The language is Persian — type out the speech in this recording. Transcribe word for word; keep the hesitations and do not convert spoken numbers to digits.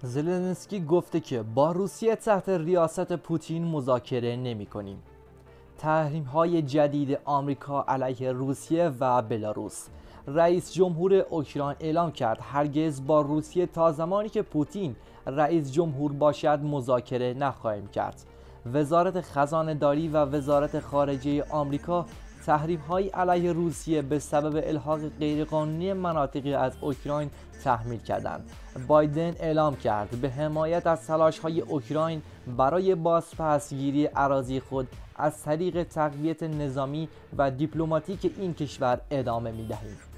زلنسکی گفته که با روسیه تحت ریاست پوتین مذاکره نمی کنیم. تحریم های جدید آمریکا علیه روسیه و بلاروس. رئیس جمهور اوکراین اعلام کرد هرگز با روسیه تا زمانی که پوتین رئیس جمهور باشد مذاکره نخواهیم کرد. وزارت خزانه داری و وزارت خارجه آمریکا تحریم‌های علیه روسیه به سبب الحاق غیرقانونی مناطقی از اوکراین تحمیل کردند. بایدن اعلام کرد به حمایت از تلاش‌های اوکراین برای بازپسگیری اراضی خود از طریق تقویت نظامی و دیپلماتیک این کشور ادامه می‌دهیم.